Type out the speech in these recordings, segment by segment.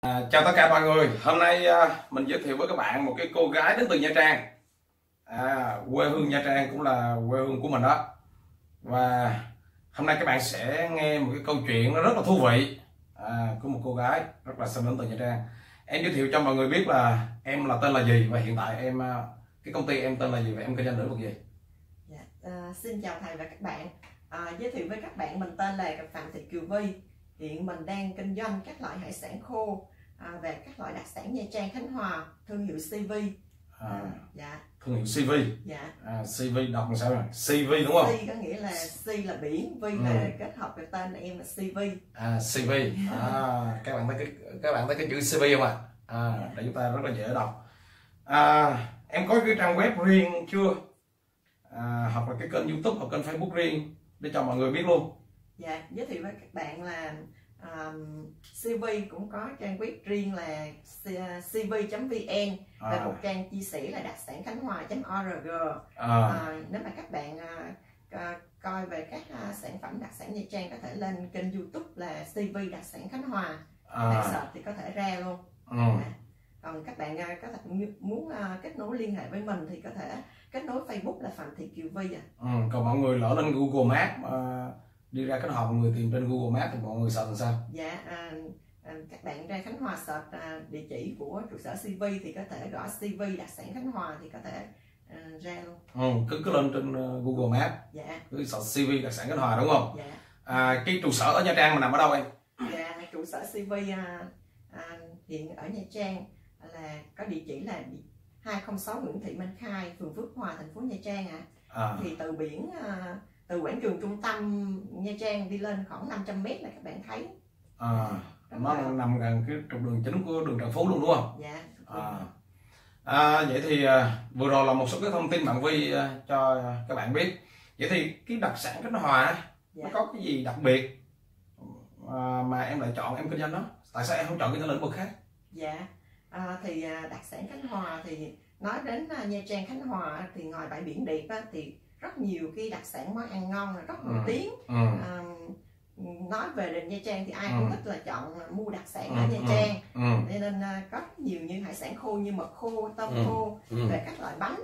Chào tất cả mọi người. Hôm nay mình giới thiệu với các bạn một cái cô gái đến từ Nha Trang. Quê hương Nha Trang cũng là quê hương của mình đó. Và hôm nay các bạn sẽ nghe một cái câu chuyện nó rất là thú vị của một cô gái rất là xinh đến từ Nha Trang. Em giới thiệu cho mọi người biết là em là tên là gì và hiện tại em cái công ty em tên là gì và em kinh doanh lĩnh vực gì. Xin chào thầy và các bạn. Giới thiệu với các bạn, mình tên là Phạm Thị Kiều Vi. Hiện mình đang kinh doanh các loại hải sản khô và các loại đặc sản Nha Trang, Khánh Hòa, thương hiệu CV. Thương hiệu CV. CV đọc làm sao rồi? CV đúng không? C có nghĩa là C là biển, V là kết hợp với tên em là CV. CV. Các bạn thấy cái chữ CV không ạ? Để chúng ta rất là dễ đọc. Em có cái trang web riêng chưa? Hoặc là cái kênh YouTube hoặc kênh Facebook riêng để cho mọi người biết luôn. Giới thiệu với các bạn là CV cũng có trang web riêng là cv.vn và một trang chia sẻ là đặc sản khánh hòa.org. Nếu mà các bạn coi về các sản phẩm đặc sản Nha Trang có thể lên kênh YouTube là CV đặc sản Khánh Hòa, search thì có thể ra luôn. Còn các bạn có thể muốn kết nối liên hệ với mình thì có thể kết nối Facebook là Phạm Thị Kiều Vi. Còn mọi người lỡ lên Google Maps đi ra Khánh Hòa, mọi người tìm trên Google Maps thì mọi người search làm sao? Các bạn ra Khánh Hòa search địa chỉ của trụ sở CV thì có thể gõ CV đặc sản Khánh Hòa thì có thể ra luôn. Cứ lên trên Google Maps cứ search CV đặc sản Khánh Hòa đúng không? Cái trụ sở ở Nha Trang mà nằm ở đâu em? Trụ sở CV hiện ở Nha Trang là có địa chỉ là 206 Nguyễn Thị Minh Khai, phường Phước Hòa, thành phố Nha Trang Thì từ biển từ quảng trường trung tâm Nha Trang đi lên khoảng 500 m là các bạn thấy. Nó nằm gần cái trục đường chính của đường Trần Phú luôn đúng không? Vậy thì vừa rồi là một số cái thông tin bạn Vi cho các bạn biết. Vậy thì cái đặc sản Khánh Hòa nó có cái gì đặc biệt mà em lại chọn em kinh doanh đó? Tại sao em không chọn cái lĩnh vực khác? Đặc sản Khánh Hòa thì nói đến Nha Trang, Khánh Hòa thì ngoài bãi biển đẹp thì rất nhiều cái đặc sản món ăn ngon là rất nổi tiếng. Nói về đến Nha Trang thì ai cũng thích là chọn mua đặc sản ở Nha Trang. Nên có nhiều như hải sản khô như mực khô, tôm khô và các loại bánh,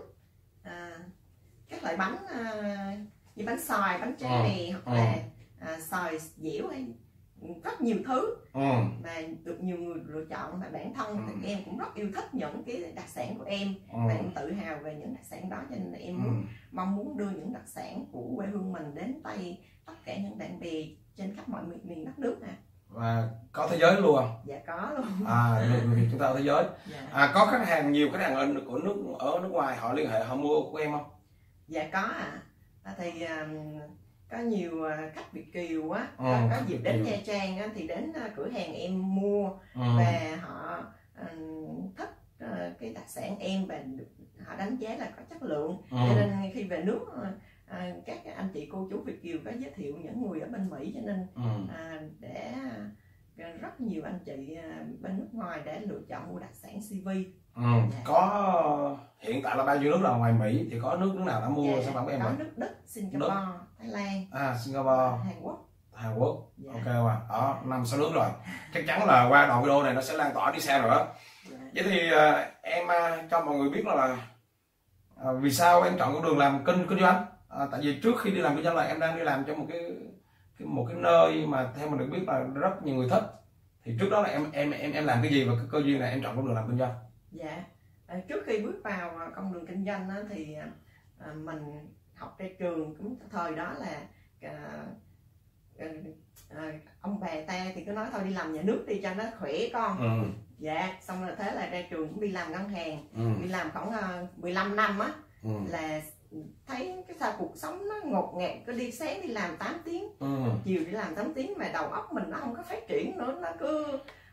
như bánh xoài, bánh tráng mè hoặc là xoài dẻo hay rất nhiều thứ mà được nhiều người lựa chọn. Và bản thân thì em cũng rất yêu thích những cái đặc sản của em và em tự hào về những đặc sản đó, cho nên là em mong muốn đưa những đặc sản của quê hương mình đến tay tất cả những bạn bè trên khắp mọi miền đất nước Và có thế giới luôn không? Có luôn. Người Việt chúng ta ở thế giới. Có khách hàng, nhiều khách hàng ở nước ngoài họ liên hệ họ mua của em không? Có thì có nhiều khách Việt kiều có dịp đến Nha Trang thì đến cửa hàng em mua và họ thích cái đặc sản em và họ đánh giá là có chất lượng, cho nên khi về nước các anh chị cô chú Việt kiều có giới thiệu những người ở bên Mỹ, cho nên để rất nhiều anh chị bên nước ngoài để lựa chọn mua đặc sản CV. Có hiện tại là bao nhiêu nước là ngoài Mỹ thì có nước nào đã mua sản phẩm của em có rồi? nước Đức, Singapore, Thái Lan, Singapore, Hàn Quốc. Ok mà đó 5-6 nước rồi, chắc chắn là qua đoạn video này nó sẽ lan tỏa đi xa rồi đó. Vậy thì em cho mọi người biết là vì sao em chọn con đường làm kinh doanh. Tại vì trước khi đi làm kinh doanh là em đang đi làm cho một cái nơi mà theo mình được biết là rất nhiều người thích. Thì trước đó là em làm cái gì và cái cơ duyên này em chọn con đường làm kinh doanh? Trước khi bước vào con đường kinh doanh thì mình học ra trường, cũng thời đó là ông bà ta thì cứ nói thôi đi làm nhà nước đi cho nó khỏe con. Xong rồi thế là ra trường cũng đi làm ngân hàng, đi làm khoảng 15 năm là thấy cái sao cuộc sống nó ngột ngạt, cứ đi sáng đi làm 8 tiếng, chiều đi làm 8 tiếng mà đầu óc mình nó không có phát triển nữa, nó cứ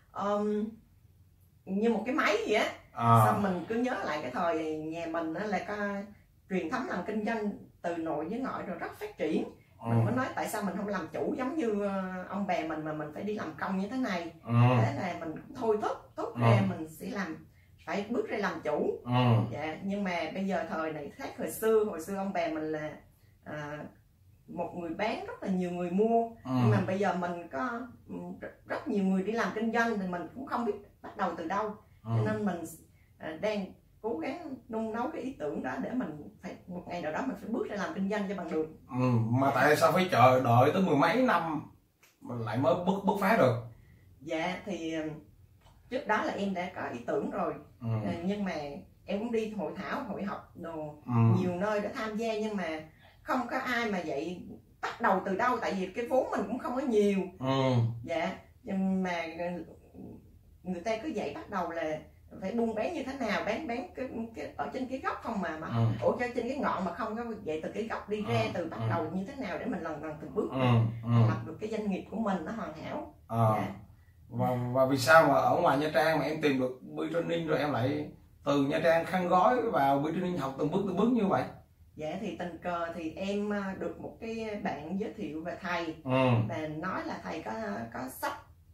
như một cái máy gì Xong mình cứ nhớ lại cái thời nhà mình là có truyền thống làm kinh doanh từ nội với ngoại rồi rất phát triển. Mình mới nói tại sao mình không làm chủ giống như ông bà mình mà mình phải đi làm công như thế này. Thế là mình thôi thúc ra mình sẽ phải bước ra làm chủ. Nhưng mà bây giờ thời này khác hồi xưa ông bà mình là một người bán rất là nhiều người mua. Nhưng mà bây giờ mình có rất nhiều người đi làm kinh doanh thì mình cũng không biết bắt đầu từ đâu. Cho nên mình đang cố gắng nung nấu cái ý tưởng đó để mình phải một ngày nào đó mình phải bước ra làm kinh doanh cho bằng được. Mà tại sao phải chờ đợi tới 10 mấy năm mình lại mới bứt phá được? Dạ thì trước đó là em đã có ý tưởng rồi, nhưng mà em cũng đi hội thảo hội học đồ nhiều nơi để tham gia, nhưng mà không có ai mà dạy bắt đầu từ đâu, tại vì cái vốn mình cũng không có nhiều. Dạ, nhưng mà người ta cứ dạy bắt đầu là phải buôn bán như thế nào, bán cái ở trên cái gốc không mà ủa cho trên cái ngọn mà không có dạy từ cái gốc đi ra, từ bắt đầu như thế nào để mình lần từng bước lập được cái doanh nghiệp của mình nó hoàn hảo. Dạ. Và vì sao mà ở ngoài Nha Trang mà em tìm được Bi Training rồi em lại từ Nha Trang khăn gói vào Bi Training học từng bước như vậy? Dạ thì tình cờ thì em được một cái bạn giới thiệu về thầy, và nói là thầy có sách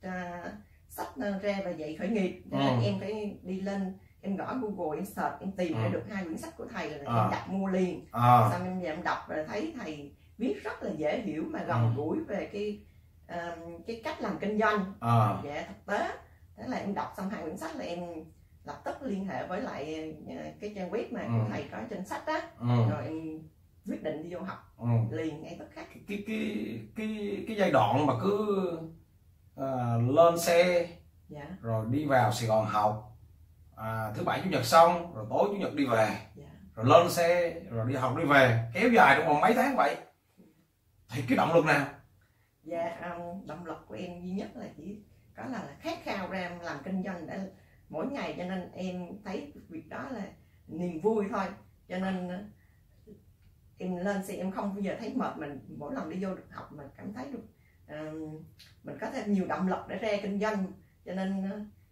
ra và dạy khởi nghiệp, cho nên em phải đi lên em gõ Google, em search, em tìm ra được 2 quyển sách của thầy, là em đặt mua liền. Xong em về em đọc rồi thấy thầy viết rất là dễ hiểu mà gần gũi về cái cách làm kinh doanh. Dạ, thực tế. Thế là em đọc xong 2 quyển sách là em lập tức liên hệ với lại cái trang web mà của thầy có trên sách đó, rồi em quyết định đi vô học liền ngay tức khắc. Cái giai đoạn mà cứ lên xe rồi đi vào Sài Gòn học, thứ Bảy Chủ nhật xong rồi tối Chủ nhật đi về, rồi lên xe rồi đi học đi về, kéo dài trong vòng mấy tháng vậy, thì cái động lực nào? Dạ, động lực của em duy nhất là chỉ có là khát khao ra làm kinh doanh để mỗi ngày, cho nên em thấy việc đó là niềm vui thôi, cho nên em lên xe em không bao giờ thấy mệt. Mình mỗi lần đi vô được học mình cảm thấy được mình có thêm nhiều động lực để ra kinh doanh, cho nên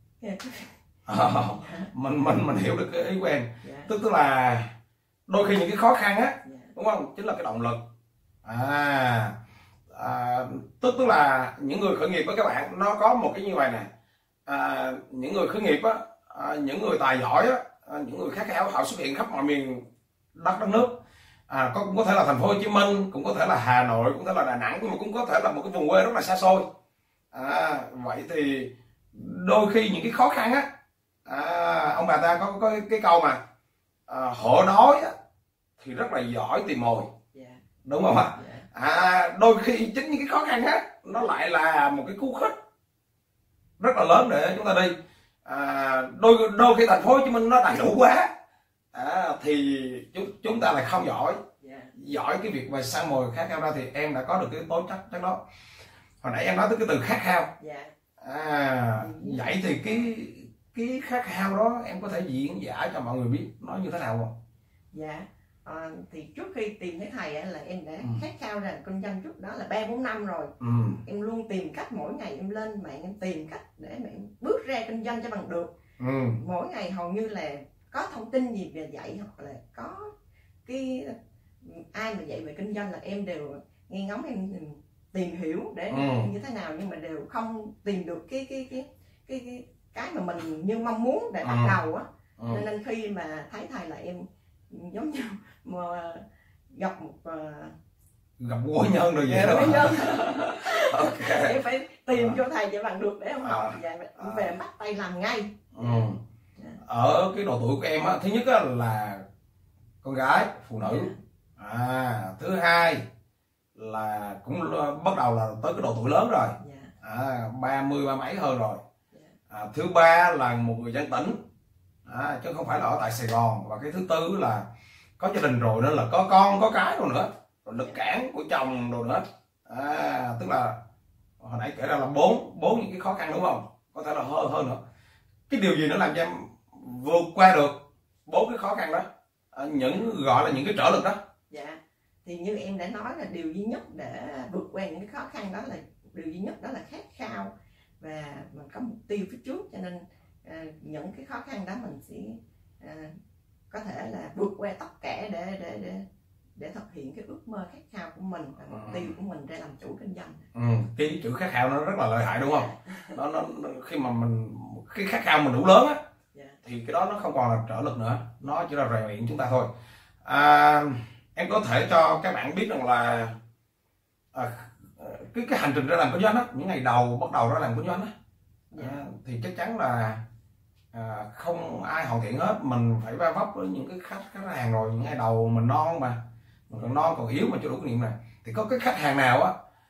mình hiểu được cái ý của em. Tức là đôi khi những cái khó khăn á, đúng không, chính là cái động lực. Tức là những người khởi nghiệp với các bạn, nó có một cái như vậy nè. Những người khởi nghiệp á, những người tài giỏi á, những người khát khao, họ xuất hiện khắp mọi miền đất nước. Cũng có thể là thành phố Hồ Chí Minh, cũng có thể là Hà Nội, cũng có thể là Đà Nẵng, nhưng mà cũng có thể là một cái vùng quê rất là xa xôi. Vậy thì đôi khi những cái khó khăn á, ông bà ta có cái câu mà hổ đói á, thì rất là giỏi tìm mồi, đúng không ạ? Đôi khi chính những cái khó khăn á, nó lại là một cái cú khích rất là lớn để chúng ta đi. Đôi khi thành phố Hồ Chí Minh nó đầy đủ quá, thì chúng ta lại không giỏi cái việc về săn mồi khát khao ra. Thì em đã có được cái tố chất đó. Hồi nãy em nói tới cái từ khát khao. Vậy thì cái khát khao đó em có thể diễn giải cho mọi người biết nó như thế nào không? Dạ, thì trước khi tìm thấy thầy là em đã khát khao ra kinh doanh trước đó là 3-4 năm rồi. Em luôn tìm cách, mỗi ngày em lên mạng em tìm cách để mà em bước ra kinh doanh cho bằng được. Mỗi ngày hầu như là có thông tin gì về dạy, hoặc là có cái ai mà dạy về kinh doanh là em đều nghe ngóng, em tìm hiểu để như thế nào, nhưng mà đều không tìm được cái mà mình như mong muốn để bắt đầu á. Nên khi mà thấy thầy là em giống như mà gặp một quý nhân rồi vậy đó. Em phải tìm cho thầy cho bằng được để em học, về em bắt tay làm ngay. Ở cái độ tuổi của em á, thứ nhất á là con gái, phụ nữ. Thứ hai là cũng bắt đầu là tới cái độ tuổi lớn rồi, 30 mấy hơn rồi. Thứ ba là một người dân tỉnh, chứ không phải là ở tại Sài Gòn. Và cái thứ tư là có gia đình rồi, nên là có con có cái rồi nữa, rồi lực cản của chồng rồi nữa. Tức là hồi nãy kể ra là bốn những cái khó khăn, đúng không? Có thể là hơn nữa. Cái điều gì nó làm cho em vượt qua được 4 cái khó khăn đó, gọi là những cái trở lực đó? Dạ, thì như em đã nói là điều duy nhất để vượt qua những cái khó khăn đó là điều duy nhất đó là khát khao, và mình có mục tiêu phía trước, cho nên những cái khó khăn đó mình sẽ có thể là vượt qua tất cả để thực hiện cái ước mơ khát khao của mình và mục tiêu của mình ra làm chủ kinh doanh. Cái chữ khát khao nó rất là lợi hại, đúng không? nó khi mà cái khát khao mình đủ lớn á, thì cái đó nó không còn là trở lực nữa, nó chỉ là rèn luyện chúng ta thôi. Em có thể cho các bạn biết rằng là cái hành trình ra làm kinh doanh á, những ngày đầu bắt đầu ra làm kinh doanh á, thì chắc chắn là không ai hoàn thiện hết, mình phải va vấp với những cái khách hàng rồi, những ngày đầu mình non mà, mình còn non còn yếu mà chưa đủ kinh nghiệm này, thì có cái khách hàng nào á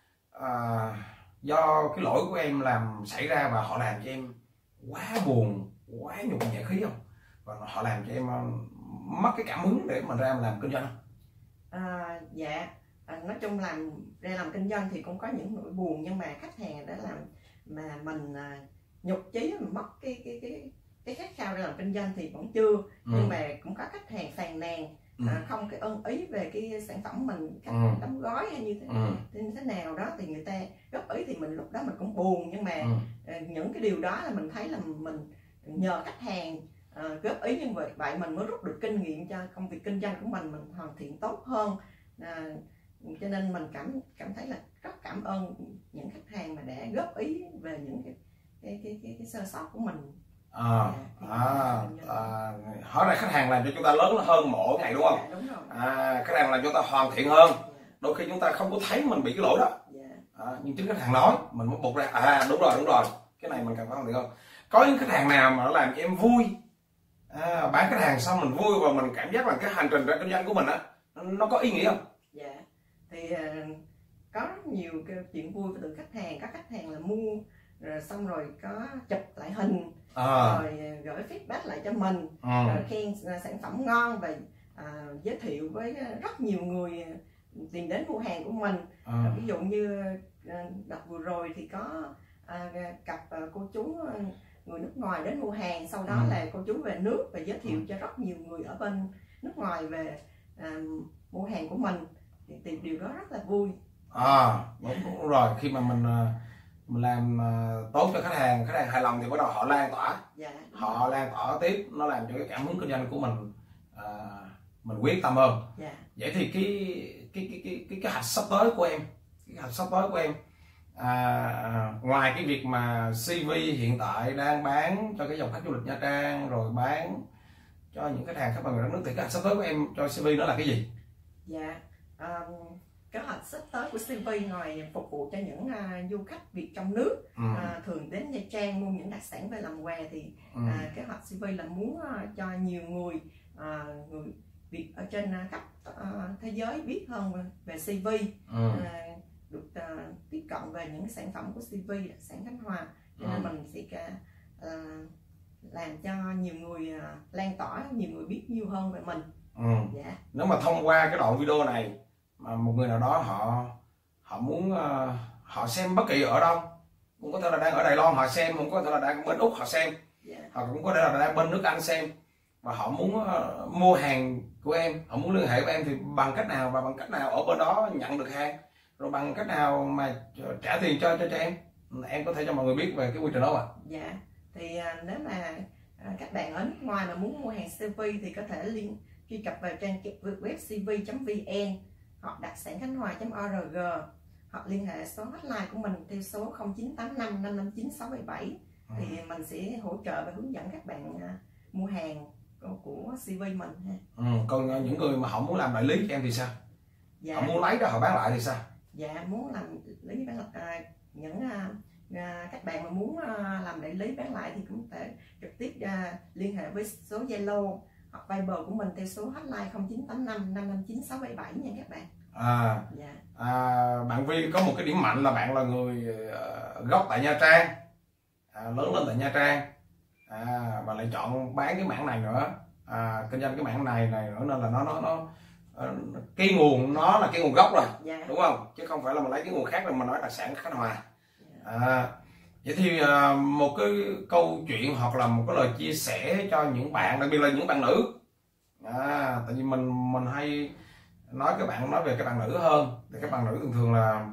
do cái lỗi của em làm xảy ra và họ làm cho em quá buồn, quá nhục nhã khí không, và họ làm cho em mất cái cảm hứng để mình ra làm kinh doanh không? Dạ, nói chung làm kinh doanh thì cũng có những nỗi buồn, nhưng mà khách hàng đã làm mà mình nhục chí, mình mất cái khát khao để làm kinh doanh thì vẫn chưa. Nhưng mà cũng có khách hàng phàn nàn không cái ưng ý về cái sản phẩm mình, cách đóng gói hay như thế nào đó, thì người ta góp ý thì mình lúc đó mình cũng buồn. Nhưng mà những cái điều đó là mình thấy là mình nhờ khách hàng góp ý như vậy mình mới rút được kinh nghiệm cho công việc kinh doanh của mình hoàn thiện tốt hơn. Cho nên mình cảm thấy là rất cảm ơn những khách hàng mà đã góp ý về những cái sơ sót của mình. Hóa ra khách hàng làm cho chúng ta lớn hơn mỗi ngày đúng không? Dạ, đúng rồi. Khách hàng làm cho chúng ta hoàn thiện hơn. Đôi khi chúng ta không có thấy mình bị cái lỗi đó, nhưng chính khách hàng nói mình mới buộc ra đúng rồi, cái này mình cần phải hoàn thiện hơn. Có những khách hàng nào mà nó làm cho em vui, bán khách hàng xong mình vui và mình cảm giác là cái hành trình ra kinh doanh của mình á nó có ý nghĩa không? Dạ, thì có rất nhiều cái chuyện vui từ khách hàng. Có khách hàng là mua rồi xong rồi có chụp lại hình rồi gửi feedback lại cho mình, rồi khen sản phẩm ngon và giới thiệu với rất nhiều người tìm đến mua hàng của mình. Ví dụ như đợt vừa rồi thì có cặp cô chú người nước ngoài đến mua hàng, sau đó là cô chú về nước và giới thiệu cho rất nhiều người ở bên nước ngoài về mua hàng của mình, thì điều đó rất là vui. Đúng rồi, khi mà mình làm tốt cho khách hàng hài lòng thì bắt đầu họ lan tỏa, họ lan tỏa tiếp, nó làm cho cái cảm hứng kinh doanh của mình quyết tâm hơn. Vậy thì cái kế hoạch sắp tới của em, ngoài cái việc mà CV hiện tại đang bán cho cái dòng khách du lịch Nha Trang rồi bán cho những khách hàng khác bằng đất nước, thì kế hoạch sắp tới của em cho CV nó là cái gì? Dạ, kế hoạch sắp tới của CV ngoài phục vụ cho những du khách Việt trong nước thường đến Nha Trang mua những đặc sản về làm quà, thì kế hoạch CV là muốn cho nhiều người Việt ở trên khắp thế giới biết hơn về CV, được tiếp cận về những sản phẩm của CV đặc sản Khánh Hòa. Cho nên mình sẽ làm cho nhiều người lan tỏa, nhiều người biết nhiều hơn về mình. Nếu mà thông qua cái đoạn video này mà một người nào đó họ muốn họ xem bất kỳ ở đâu, cũng có thể là đang ở Đài Loan họ xem, cũng có thể là đang bên Úc họ xem, họ cũng có thể là đang bên nước Anh xem, và họ muốn mua hàng của em, họ muốn liên hệ với em, thì bằng cách nào và bằng cách nào ở bên đó nhận được hàng, rồi bằng cách nào mà trả tiền cho em có thể cho mọi người biết về cái quy trình đó ạ? Dạ, thì nếu mà các bạn ở nước ngoài mà muốn mua hàng CV thì có thể truy cập vào trang web cv.vn hoặc đặc sản khánh hòa.org, hoặc liên hệ số hotline của mình theo số 0985 559 677, thì mình sẽ hỗ trợ và hướng dẫn các bạn mua hàng của CV mình ha. Còn những người mà họ muốn làm đại lý cho em thì sao? Họ muốn lấy đó họ bán lại thì sao? Dạ, muốn làm lý bán lại, những các bạn mà muốn làm đại lý bán lại thì cũng thể trực tiếp liên hệ với số Zalo hoặc Viber của mình theo số hotline 0985 559 677 nha các bạn. Bạn Vi có một cái điểm mạnh là bạn là người gốc tại Nha Trang, lớn lên tại Nha Trang, và lại chọn bán cái mảng này nữa, kinh doanh cái mảng này nữa, nên là nó cái nguồn nó là cái nguồn gốc rồi, đúng không? Chứ không phải là mình lấy cái nguồn khác rồi mình nói đặc sản Khánh Hòa. Vậy thì một cái câu chuyện hoặc là một cái lời chia sẻ cho những bạn, đặc biệt là những bạn nữ, tại vì mình hay nói về các bạn nữ hơn, thì các bạn nữ thường thường là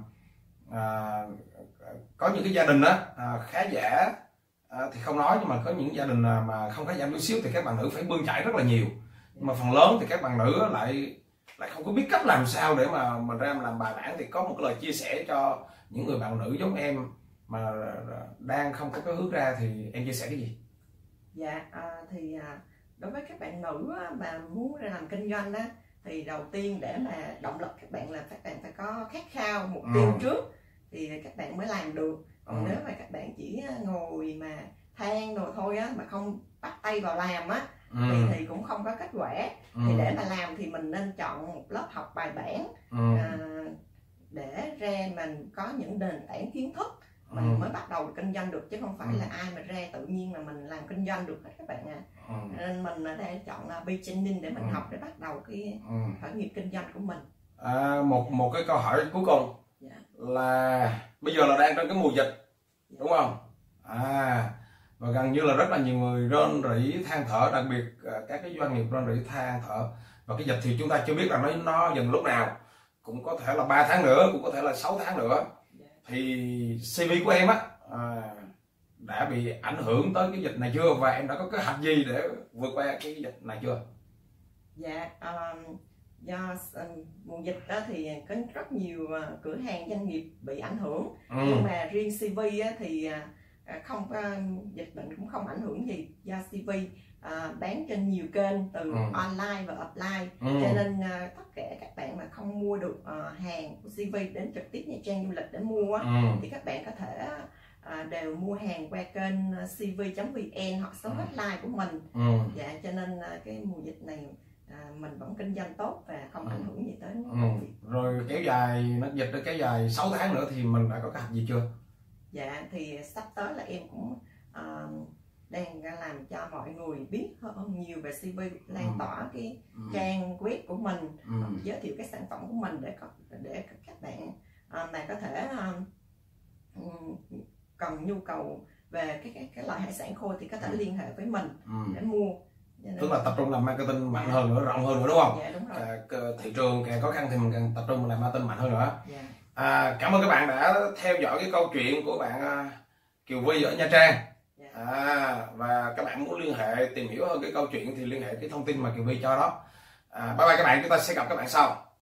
có những cái gia đình đó khá giả thì không nói, nhưng mà có những gia đình mà không khá giả chút xíu thì các bạn nữ phải bươn chải rất là nhiều, nhưng mà phần lớn thì các bạn nữ lại không có biết cách làm sao để mà mình ra làm bài bản. Thì có một cái lời chia sẻ cho những người bạn nữ giống em mà đang không có cái hướng ra, thì em chia sẻ cái gì? Dạ, thì đối với các bạn nữ mà muốn ra làm kinh doanh á, thì đầu tiên để mà động lực các bạn là các bạn phải có khát khao, mục tiêu trước thì các bạn mới làm được. Còn nếu mà các bạn chỉ ngồi mà than rồi thôi á, mà không bắt tay vào làm á, thì cũng không có kết quả. Thì để mà làm thì mình nên chọn một lớp học bài bản, để ra mình có những nền tảng kiến thức mình mới bắt đầu kinh doanh được, chứ không phải là ai mà ra tự nhiên là mình làm kinh doanh được hết các bạn ạ. Nên mình ở đây chọn là beginning để mình học để bắt đầu cái khởi nghiệp kinh doanh của mình. Một cái câu hỏi cuối cùng là bây giờ là đang trong cái mùa dịch, đúng không? Và gần như là rất là nhiều người rên rỉ than thở, đặc biệt các cái doanh nghiệp rên rỉ than thở. Và cái dịch thì chúng ta chưa biết là nó dừng lúc nào, cũng có thể là 3 tháng nữa, cũng có thể là 6 tháng nữa. Thì CV của em á đã bị ảnh hưởng tới cái dịch này chưa, và em đã có kế hoạch gì để vượt qua cái dịch này chưa? Dạ, do mùa dịch đó thì có rất nhiều cửa hàng doanh nghiệp bị ảnh hưởng, nhưng mà riêng CV á, thì không có, dịch bệnh cũng không ảnh hưởng gì, do CV bán trên nhiều kênh từ online và offline, cho nên tất cả các bạn mà không mua được hàng của CV đến trực tiếp Nha Trang Du Lịch để mua thì các bạn có thể đều mua hàng qua kênh cv.vn hoặc số hotline của mình. Dạ, cho nên cái mùa dịch này mình vẫn kinh doanh tốt và không ảnh hưởng gì tới công việc. Rồi kéo dài, nó dịch nó kéo dài 6 tháng nữa thì mình đã có kế hoạch gì chưa? Dạ, thì sắp tới là em cũng đang làm cho mọi người biết hơn nhiều về CV, lan tỏa cái trang web của mình, giới thiệu cái sản phẩm của mình để các bạn này có thể cần nhu cầu về cái loại hải sản khô thì có thể liên hệ với mình để mua. Tức là tập trung làm marketing mạnh hơn nữa, rộng hơn nữa, đúng không? Dạ, đúng rồi. Thị trường càng khó khăn thì mình càng tập trung làm marketing mạnh hơn nữa. Cảm ơn các bạn đã theo dõi cái câu chuyện của bạn Kiều Vi ở Nha Trang. Và các bạn muốn liên hệ tìm hiểu hơn cái câu chuyện thì liên hệ cái thông tin mà Kiều Vi cho đó. Bye bye các bạn, chúng ta sẽ gặp các bạn sau.